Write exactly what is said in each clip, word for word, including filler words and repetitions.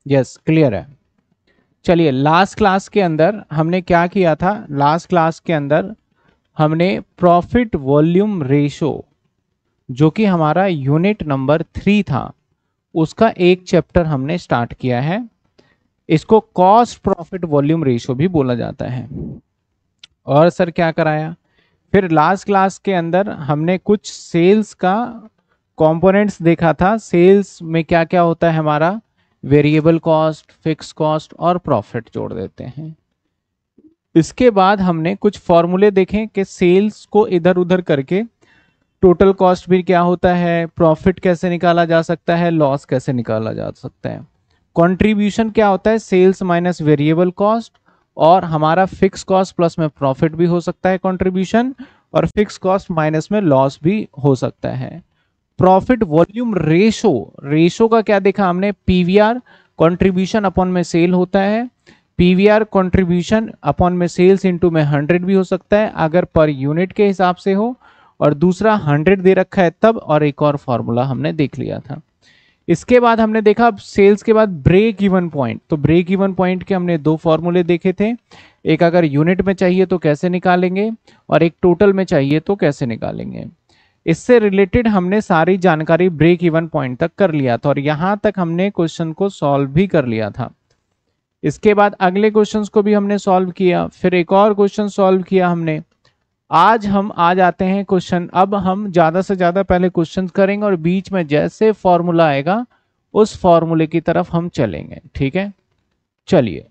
Yes clear है। चलिए, last class के अंदर हमने क्या किया था? लास्ट क्लास के अंदर हमने प्रॉफिट वॉल्यूम रेशो, जो कि हमारा यूनिट नंबर थ्री था, उसका एक चैप्टर हमने स्टार्ट किया है। इसको कॉस्ट प्रॉफिट वॉल्यूम रेशो भी बोला जाता है। और सर क्या कराया? फिर लास्ट क्लास के अंदर हमने कुछ सेल्स का कंपोनेंट्स देखा था। सेल्स में क्या क्या होता है हमारा? वेरिएबल कॉस्ट, फिक्स कॉस्ट और प्रॉफिट जोड़ देते हैं। इसके बाद हमने कुछ फॉर्मूले देखे कि सेल्स को इधर उधर करके टोटल कॉस्ट भी क्या होता है, प्रॉफिट कैसे निकाला जा सकता है, लॉस कैसे निकाला जा सकता है। कंट्रीब्यूशन क्या होता है? सेल्स माइनस वेरिएबल कॉस्ट, और हमारा फिक्स कॉस्ट प्लस में प्रॉफिट भी हो सकता है कंट्रीब्यूशन, और फिक्स कॉस्ट माइनस में लॉस भी हो सकता है। प्रॉफिट वॉल्यूम रेशो, रेशो का क्या देखा हमने? पीवीआर कंट्रीब्यूशन अपॉन में सेल होता है। पीवीआर कंट्रीब्यूशन अपॉन में सेल्स इनटू में हंड्रेड भी हो सकता है अगर पर यूनिट के हिसाब से हो, और दूसरा हंड्रेड दे रखा है तब, और एक और फॉर्मूला हमने देख लिया था। इसके बाद हमने देखा अब सेल्स के बाद ब्रेक इवन पॉइंट। तो ब्रेक इवन पॉइंट के हमने दो फॉर्मूले देखे थे, एक अगर यूनिट में चाहिए तो कैसे निकालेंगे, और एक टोटल में चाहिए तो कैसे निकालेंगे। इससे रिलेटेड हमने सारी जानकारी ब्रेक इवन पॉइंट तक कर लिया था, और यहां तक हमने क्वेश्चन को सॉल्व भी कर लिया था। इसके बाद अगले क्वेश्चंस को भी हमने सॉल्व किया, फिर एक और क्वेश्चन सॉल्व किया हमने। आज हम आ जाते हैं क्वेश्चन। अब हम ज्यादा से ज्यादा पहले क्वेश्चन करेंगे, और बीच में जैसे फॉर्मूला आएगा उस फॉर्मूले की तरफ हम चलेंगे, ठीक है? चलिए,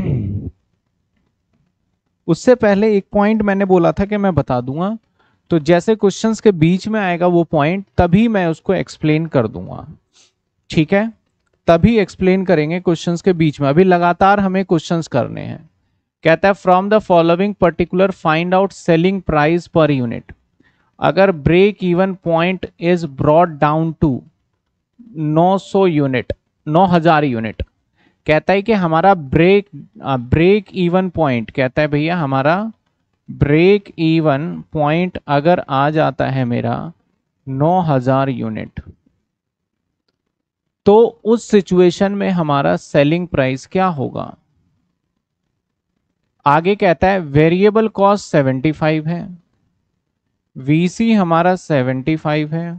उससे पहले एक पॉइंट मैंने बोला था कि मैं बता दूंगा, तो जैसे क्वेश्चंस के बीच में आएगा वो पॉइंट, तभी मैं उसको एक्सप्लेन कर दूंगा, ठीक है? तभी एक्सप्लेन करेंगे क्वेश्चंस के बीच में। अभी लगातार हमें क्वेश्चंस करने हैं। कहता है from the following particular find out selling price per unit अगर break even point is brought down to नौ सौ यूनिट, नौ हजार यूनिट। कहता है कि हमारा ब्रेक ब्रेक इवन पॉइंट, कहता है भैया हमारा ब्रेक इवन पॉइंट अगर आ जाता है मेरा नौ हजार यूनिट, तो उस सिचुएशन में हमारा सेलिंग प्राइस क्या होगा। आगे कहता है वेरिएबल कॉस्ट सेवेंटी फाइव है, वीसी हमारा सेवेंटी फाइव है,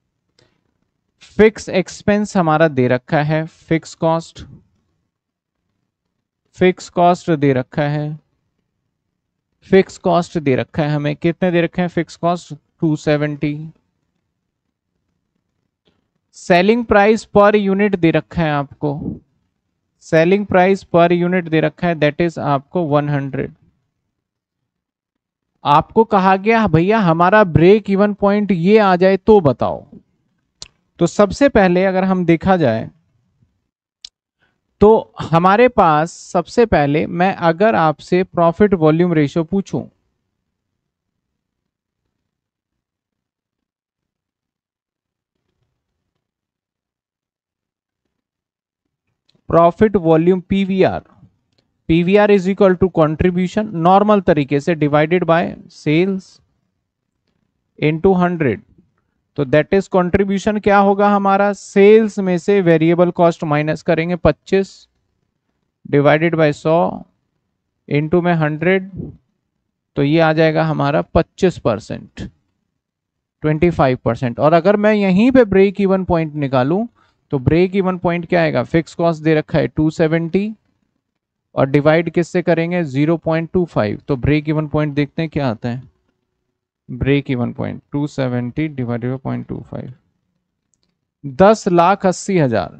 फिक्स एक्सपेंस हमारा दे रखा है, फिक्स कॉस्ट फिक्स कॉस्ट दे रखा है, फिक्स कॉस्ट दे रखा है हमें, कितने दे रखे हैं fix cost? Two seventy. Selling price per unit दे रखा है आपको, सेलिंग प्राइस पर यूनिट दे रखा है, दैट इज आपको वन हंड्रेड। आपको कहा गया भैया हमारा ब्रेक इवन पॉइंट ये आ जाए तो बताओ। तो सबसे पहले अगर हम देखा जाए तो हमारे पास सबसे पहले मैं अगर आपसे प्रॉफिट वॉल्यूम रेशियो पूछूं, profit volume PVR, PVR is equal to contribution normal तरीके से divided by sales into hundred. तो दैट इज कंट्रीब्यूशन क्या होगा हमारा? सेल्स में से वेरिएबल कॉस्ट माइनस करेंगे पच्चीस डिवाइडेड बाय सौ इंटू में हंड्रेड, तो ये आ जाएगा हमारा पच्चीस परसेंट, ट्वेंटी फाइव परसेंट। और अगर मैं यहीं पे ब्रेक इवन पॉइंट निकालूं तो ब्रेक इवन पॉइंट क्या आएगा? फिक्स कॉस्ट दे रखा है टू सेवेंटी, और डिवाइड किससे करेंगे? Zero point two five. तो ब्रेक इवन पॉइंट देखते हैं क्या आता है। Break even point two seventy divided by point two five, दस लाख अस्सी हजार।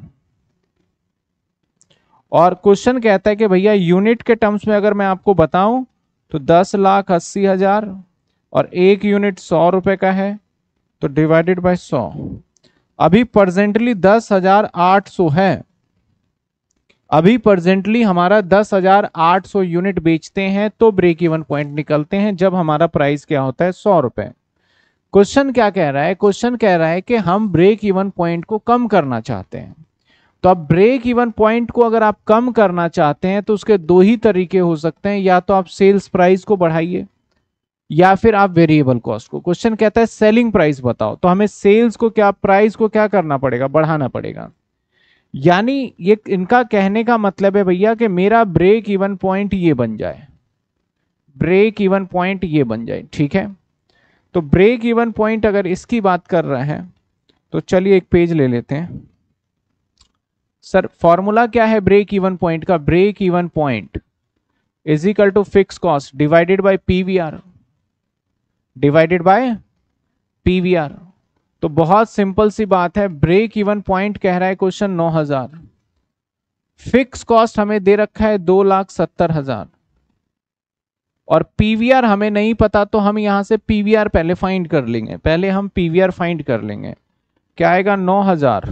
और क्वेश्चन कहता है कि भैया यूनिट के टर्म्स में अगर मैं आपको बताऊं तो दस लाख अस्सी हजार, और एक यूनिट सौ रुपए का है, तो डिवाइडेड बाय सौ। अभी प्रेजेंटली दस हजार आठ सौ है, अभी प्रेजेंटली हमारा दस हजार आठ सौ यूनिट बेचते हैं तो ब्रेक इवन पॉइंट निकलते हैं, जब हमारा प्राइस क्या होता है? सौ रुपए। क्वेश्चन क्या कह रहा है? क्वेश्चन कह रहा है कि हम ब्रेक इवन पॉइंट को कम करना चाहते हैं। तो अब ब्रेक इवन पॉइंट को अगर आप कम करना चाहते हैं तो उसके दो ही तरीके हो सकते हैं, या तो आप सेल्स प्राइस को बढ़ाइए या फिर आप वेरिएबल कॉस्ट को। क्वेश्चन कहता है सेलिंग प्राइस बताओ, तो हमें सेल्स को क्या, प्राइस को क्या करना पड़ेगा? बढ़ाना पड़ेगा। यानी ये इनका कहने का मतलब है भैया कि मेरा ब्रेक इवन पॉइंट ये बन जाए, ब्रेक इवन पॉइंट ये बन जाए, ठीक है। तो ब्रेक इवन पॉइंट अगर इसकी बात कर रहे हैं तो चलिए एक पेज ले लेते हैं। सर फॉर्मूला क्या है ब्रेक इवन पॉइंट का? Break even point is equal to fix cost divided by PVR, divided by PVR. तो बहुत सिंपल सी बात है, ब्रेक इवन पॉइंट कह रहा है क्वेश्चन नौ हजार, फिक्स कॉस्ट हमें दे रखा है दो लाख सत्तर हजार, और पीवीआर हमें नहीं पता, तो हम यहां से पीवीआर पहले फाइंड कर लेंगे। पहले हम पीवीआर फाइंड कर लेंगे। क्या आएगा? नौ हजार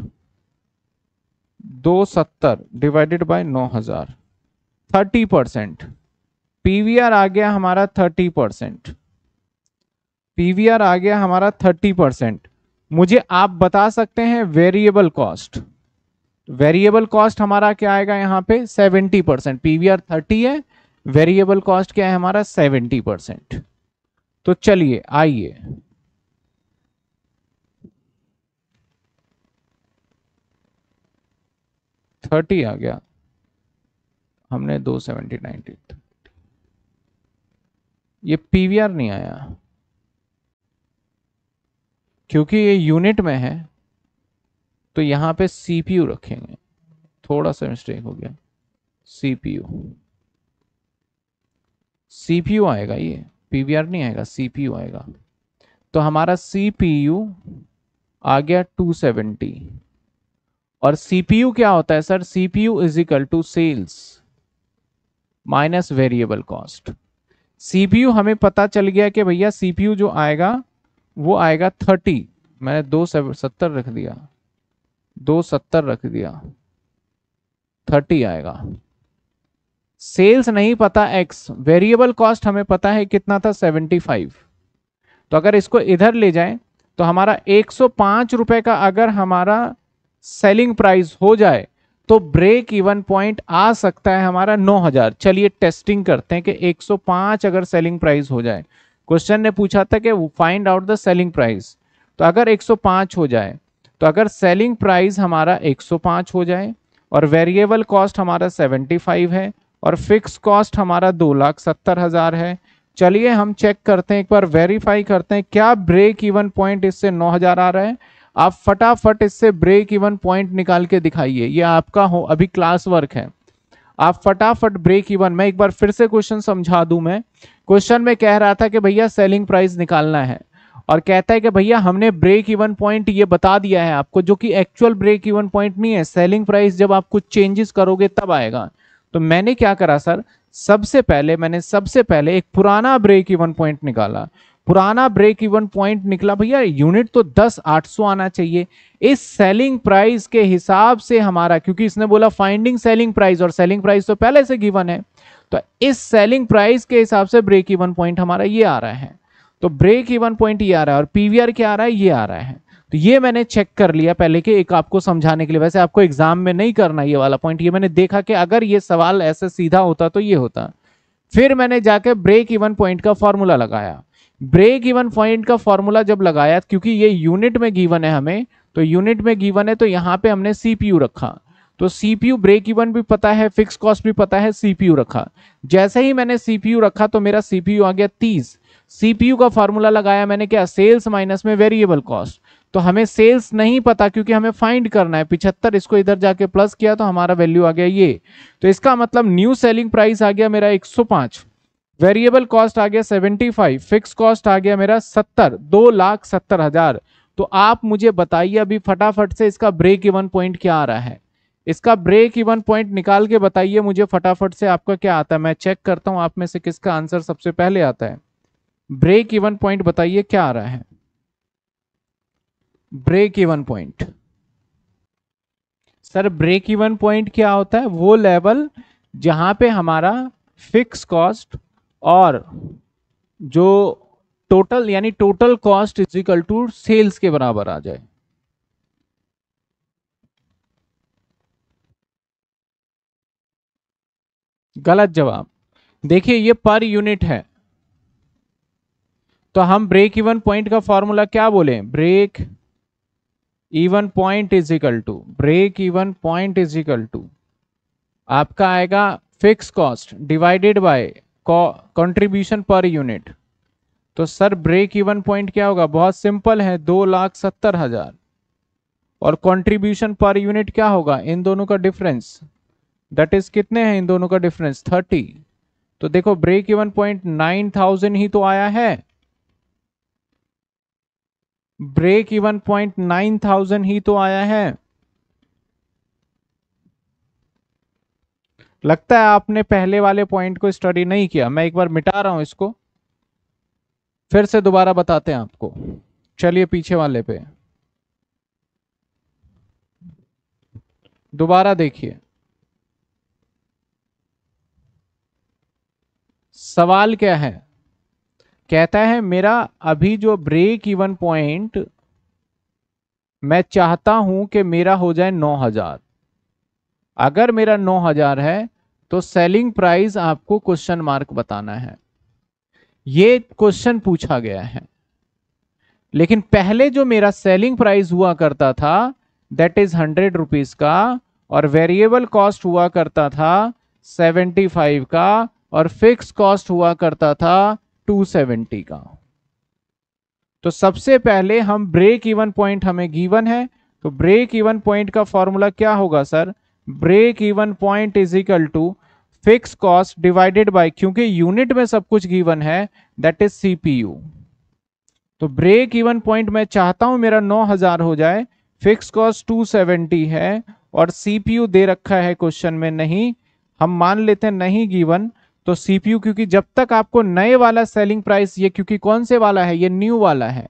दो सत्तर डिवाइडेड बाय नौ हजार, थर्टी परसेंट। पीवीआर आ गया हमारा थर्टी परसेंट, पीवीआर आ गया हमारा थर्टी परसेंट। मुझे आप बता सकते हैं वेरिएबल कॉस्ट, वेरिएबल कॉस्ट हमारा क्या आएगा यहाँ पे? Seventy percent. पीवीआर थर्टी है, वेरिएबल कॉस्ट क्या है हमारा? Seventy percent. तो चलिए आइए थर्टी आ गया, हमने दो सेवेंटी नाइनटी, ये पीवीआर नहीं आया क्योंकि ये यूनिट में है, तो यहां पे सीपीयू रखेंगे। थोड़ा सा मिस्टेक हो गया, सीपीयू, सीपीयू आएगा, ये पीवीआर नहीं आएगा, सीपीयू आएगा। तो हमारा सीपीयू आ गया टू सेवेंटी। और सीपीयू क्या होता है sir? CPU is equal to sales minus variable cost. CPU हमें पता चल गया कि भैया सीपीयू जो आएगा वो आएगा थर्टी, मैंने दो सत्तर रख दिया, दो सत्तर रख दिया, थर्टी आएगा। सेल्स नहीं पता एक्स, वेरिएबल कॉस्ट हमें पता है कितना था? Seventy five. तो अगर इसको इधर ले जाएं तो हमारा एक सौ पांच रुपए का अगर हमारा सेलिंग प्राइस हो जाए तो ब्रेक इवन पॉइंट आ सकता है हमारा नौ हजार। चलिए टेस्टिंग करते हैं कि एक सौ पांच अगर सेलिंग प्राइस हो जाए। क्वेश्चन ने पूछा था कि find out the selling price, तो अगर एक सौ पांच हो जाए, तो अगर सेलिंग प्राइस हमारा एक सौ पांच हो जाए और वेरिएबल कॉस्ट हमारा सेवेंटी फाइव है और फिक्स कॉस्ट हमारा दो लाख सत्तर हजार है। चलिए हम चेक करते हैं, एक बार वेरीफाई करते हैं क्या ब्रेक इवन पॉइंट इससे नौ हजार आ रहा है। आप फटाफट इससे ब्रेक इवन पॉइंट निकाल के दिखाइए, ये आपका हो अभी क्लास वर्क है। आप फटाफट ब्रेक इवन, मैं एक बार फिर से क्वेश्चन समझा दूं। मैं क्वेश्चन में कह रहा था कि भैया सेलिंग प्राइस निकालना है, और कहता है कि भैया हमने ब्रेक इवन पॉइंट ये बता दिया है आपको, जो कि एक्चुअल ब्रेक इवन पॉइंट नहीं है। सेलिंग प्राइस जब आप कुछ चेंजेस करोगे तब आएगा। तो मैंने क्या करा सर, सबसे पहले मैंने सबसे पहले एक पुराना ब्रेक इवन पॉइंट निकाला। पुराना ब्रेक इवन पॉइंट निकला भैया यूनिट तो दस आठ सौ आना चाहिए। इस सेलिंग प्राइस के हिसाब से हमारा, क्योंकि इसने बोला फाइंडिंग सेलिंग प्राइस, और सेलिंग प्राइस तो पहले से गिवन है, तो इस सेलिंग प्राइस के हिसाब से ब्रेक इवन पॉइंट हमारा ये आ रहा है। तो ब्रेक इवन पॉइंट ये आ रहा है और पीवीआर क्या आ रहा है? ये आ रहा है। तो ये मैंने चेक कर लिया पहले के, एक आपको समझाने के लिए। वैसे आपको एग्जाम में नहीं करना ये वाला पॉइंट, ये मैंने देखा कि अगर ये सवाल ऐसे सीधा होता तो ये होता। फिर मैंने जाके ब्रेक इवन पॉइंट का फॉर्मूला लगाया। ब्रेक इवन पॉइंट का फॉर्मूला जब लगाया, क्योंकि ये यूनिट में गिवन है हमें, तो यूनिट में गिवन है तो यहाँ पे हमने सीपीयू रखा। तो सीपीयू ब्रेक इवन भी पता है, फिक्स कॉस्ट भी पता है, सीपीयू रखा। जैसे ही मैंने सीपीयू रखा तो मेरा सीपीयू आ गया तीस। सीपीयू का फॉर्मूला लगाया मैंने, क्या? सेल्स माइनस में वेरिएबल कॉस्ट। तो हमें सेल्स नहीं पता क्योंकि हमें फाइंड करना है पिछहत्तर, इसको इधर जाके प्लस किया तो हमारा वैल्यू आ गया ये। तो इसका मतलब न्यू सेलिंग प्राइस आ गया मेरा एक सौ पांच, वेरिएबल कॉस्ट आ गया सेवेंटी फाइव, फिक्स कॉस्ट आ गया मेरा सत्तर, दो लाख सत्तर हजार। तो आप मुझे बताइए अभी फटाफट से इसका ब्रेक इवन पॉइंट क्या आ रहा है? इसका ब्रेक इवन पॉइंट निकाल के बताइए मुझे फटाफट से, आपका क्या आता है? मैं चेक करता हूं आप में से किसका आंसर सबसे पहले आता है। ब्रेक इवन पॉइंट बताइए क्या आ रहा है? Break even point sir, break even point क्या होता है? वो लेवल जहां पे हमारा फिक्स कॉस्ट और जो टोटल यानी total cost is equal to sales के बराबर आ जाए। गलत जवाब। देखिए ये पर यूनिट है, तो हम ब्रेक इवन पॉइंट का फॉर्मूला क्या बोले? Break even point is equal to break even point is equal to आपका आएगा fix cost divided by contribution per unit. तो सर ब्रेक इवन पॉइंट क्या होगा, बहुत सिंपल है, दो लाख सत्तर हजार और कंट्रीब्यूशन पर यूनिट क्या होगा, इन दोनों का डिफरेंस, दैट इज कितने हैं इन दोनों का डिफरेंस, थर्टी। तो देखो break even point nine thousand ही तो आया है, break even point nine thousand ही तो आया है। लगता है आपने पहले वाले पॉइंट को स्टडी नहीं किया, मैं एक बार मिटा रहा हूं इसको, फिर से दोबारा बताते हैं आपको। चलिए पीछे वाले पे दोबारा देखिए, सवाल क्या है, कहता है मेरा अभी जो ब्रेक इवन पॉइंट मैं चाहता हूं कि मेरा हो जाए नौ हजार। अगर मेरा नौ हजार है तो सेलिंग प्राइस आपको क्वेश्चन मार्क बताना है, ये क्वेश्चन पूछा गया है। लेकिन पहले जो मेरा सेलिंग प्राइस हुआ करता था दैट इज हंड्रेड रुपीज का, और वेरिएबल कॉस्ट हुआ करता था सेवेंटी फाइव का, और फिक्स कॉस्ट हुआ करता था टू सेवेंटी का। तो सबसे पहले हम ब्रेक इवन पॉइंट हमें गिवन है, तो ब्रेक इवन पॉइंट का फॉर्मूला क्या होगा sir, break even point is equal to fix cost divided by, क्योंकि यूनिट में सब कुछ गिवन है, दैट इज सीपीयू। तो ब्रेक इवन पॉइंट मैं चाहता हूं मेरा नौ हजार हो जाए, फिक्स कॉस्ट टू सेवेंटी है, और सीपीयू दे रखा है क्वेश्चन में नहीं, हम मान लेते हैं नहीं गिवन। तो सीपीयू, क्योंकि जब तक आपको नए वाला सेलिंग प्राइस, ये क्योंकि कौन से वाला है, ये न्यू वाला है,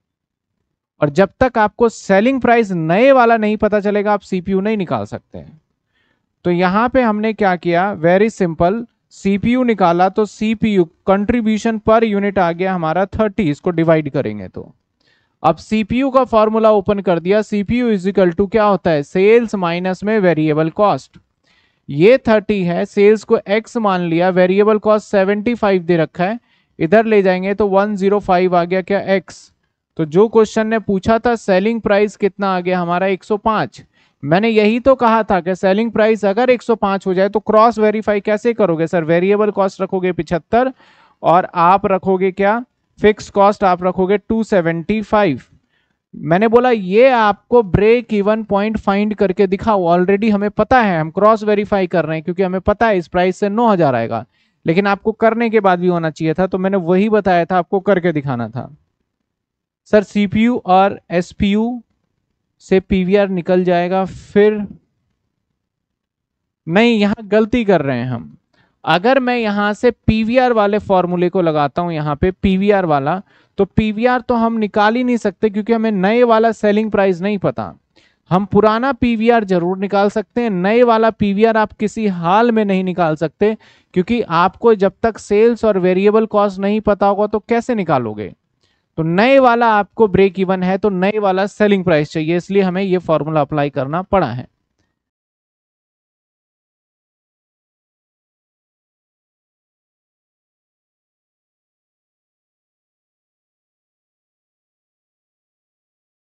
और जब तक आपको सेलिंग प्राइस नए वाला नहीं पता चलेगा आप सीपीयू नहीं निकाल सकते हैं। तो यहां पे हमने क्या किया, वेरी सिंपल, सीपीयू निकाला, तो सीपीयू कंट्रीब्यूशन पर यूनिट आ गया हमारा थर्टी, इसको डिवाइड करेंगे तो अब सीपीयू का फॉर्मूला ओपन कर दिया, सीपीयू इज इक्वल टू क्या होता है, सेल्स माइनस में वेरिएबल कॉस्ट। ये थर्टी है, सेल्स को एक्स मान लिया, वेरिएबल कॉस्ट सेवेंटी फाइव दे रखा है, इधर ले जाएंगे तो वन जीरो फाइव आ गया क्या एक्स। तो जो क्वेश्चन ने पूछा था सेलिंग प्राइस कितना आ गया हमारा एक सौ पाँच। मैंने यही तो कहा था कि सेलिंग प्राइस अगर एक सौ पाँच हो जाए तो क्रॉस वेरीफाई कैसे करोगे सर, वेरिएबल कॉस्ट रखोगे पिछहत्तर और आप रखोगे क्या, फिक्स कॉस्ट आप रखोगे टू सेवेंटी फाइव। मैंने बोला ये आपको ब्रेक इवन पॉइंट फाइंड करके दिखाओ, ऑलरेडी हमें पता है, हम क्रॉस वेरीफाई कर रहे हैं क्योंकि हमें पता है इस प्राइस से नौ हजार आएगा, लेकिन आपको करने के बाद भी होना चाहिए था, तो मैंने वही बताया था, आपको करके दिखाना था। सर सीपीयू और एसपीयू से पीवीआर निकल जाएगा, फिर नहीं, यहां गलती कर रहे हैं हम। अगर मैं यहां से पीवीआर वाले फॉर्मूले को लगाता हूं यहां पे पीवीआर वाला, तो पीवीआर तो हम निकाल ही नहीं सकते क्योंकि हमें नए वाला सेलिंग प्राइस नहीं पता। हम पुराना पीवीआर जरूर निकाल सकते हैं, नए वाला पीवीआर आप किसी हाल में नहीं निकाल सकते, क्योंकि आपको जब तक सेल्स और वेरिएबल कॉस्ट नहीं पता होगा तो कैसे निकालोगे। तो नए वाला आपको ब्रेक इवन है तो नए वाला सेलिंग प्राइस चाहिए, इसलिए हमें ये फॉर्मूला अप्लाई करना पड़ा है।